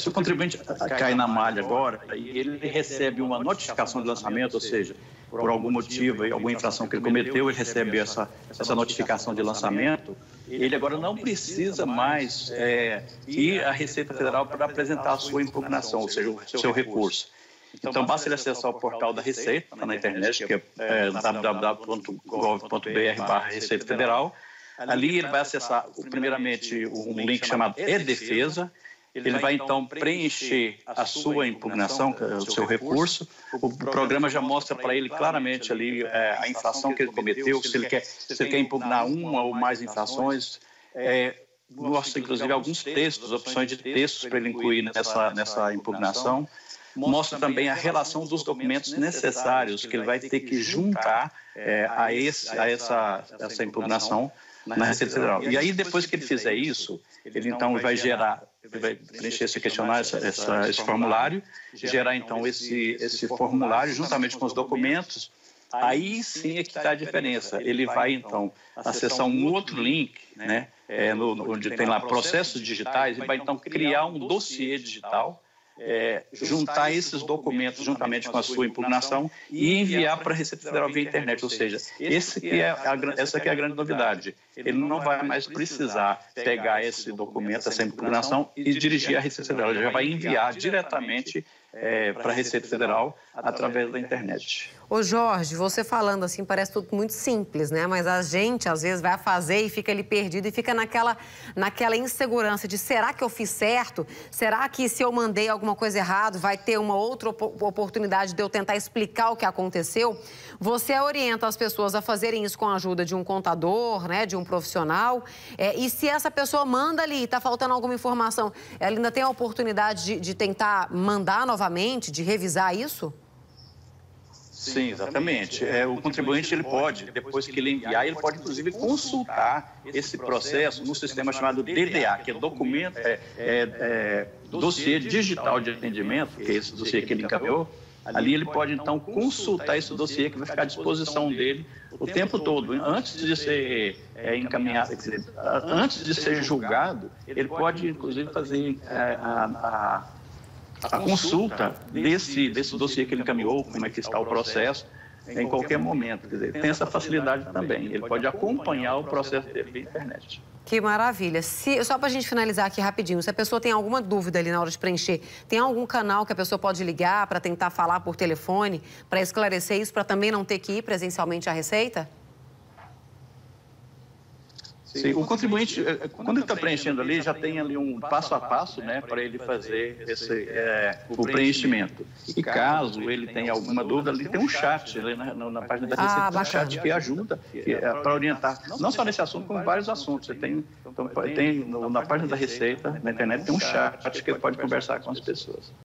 Se o contribuinte cai na malha agora, ele recebe uma notificação de lançamento, ou seja, por algum motivo, alguma infração que ele cometeu, ele recebe essa notificação de lançamento, ele agora não precisa mais ir à Receita Federal para apresentar a sua impugnação, ou seja, o seu recurso. Então, basta ele acessar o portal da Receita, na internet, que é www.gov.br/Receita Federal. Ali ele vai acessar, primeiramente, um link chamado E-Defesa. Ele vai, então, preencher a sua impugnação, o seu recurso. O programa já mostra para ele claramente ali a infração que ele cometeu, se ele quer impugnar uma ou mais infrações. Mostra, inclusive, alguns textos, opções de textos para ele incluir nessa impugnação. Mostra também a relação dos documentos necessários que ele vai ter que juntar a essa impugnação na Receita Federal. E aí, depois que ele fizer isso, ele então vai preencher esse questionário, esse formulário, gerar então esse formulário juntamente com os documentos. Aí sim é que está a diferença. Ele vai então acessar um outro link, né, onde tem lá processos digitais, e vai então criar um dossiê digital, juntar esses documentos juntamente com a sua impugnação e enviar para a Receita Federal via internet. Ou seja, essa que é a grande novidade. Ele não vai mais precisar pegar esse documento, essa impugnação, e dirigir à Receita Federal. Ele já vai enviar diretamente para a Receita Federal através da internet. Ô Jorge, você falando assim parece tudo muito simples, né? Mas a gente às vezes vai fazer e fica ali perdido e fica naquela insegurança de será que eu fiz certo? Será que se eu mandei alguma coisa errada vai ter uma outra oportunidade de eu tentar explicar o que aconteceu? Você orienta as pessoas a fazerem isso com a ajuda de um contador, né? De um profissional. E se essa pessoa manda ali, está faltando alguma informação, ela ainda tem a oportunidade de tentar mandar novamente, de revisar isso? Sim, exatamente. O contribuinte, ele pode, depois que ele enviar, ele pode, inclusive, consultar esse processo no sistema chamado DDA, que é Dossiê Digital de Atendimento, que é esse dossiê que ele encaminhou. Ali ele pode, então, consultar esse dossiê que vai ficar à disposição dele o tempo todo. Antes de ser encaminhado, quer dizer, antes de ser julgado, ele pode, inclusive, fazer a consulta desse dossiê que ele encaminhou, como é que está o processo, em qualquer momento. Quer dizer, tem essa facilidade também. Ele pode acompanhar o processo dele via internet. Que maravilha. Só para a gente finalizar aqui rapidinho, se a pessoa tem alguma dúvida ali na hora de preencher, tem algum canal que a pessoa pode ligar para tentar falar por telefone, para esclarecer isso, para também não ter que ir presencialmente à Receita? Sim, o contribuinte, quando ele está preenchendo ali, já tem ali um passo a passo, né, para ele fazer o preenchimento. E caso ele tenha alguma dúvida, ali tem um chat ali na página da Receita, um chat que ajuda para orientar, não só nesse assunto, como vários assuntos. Você tem na página da Receita, na internet, tem um chat que ele pode conversar com as pessoas.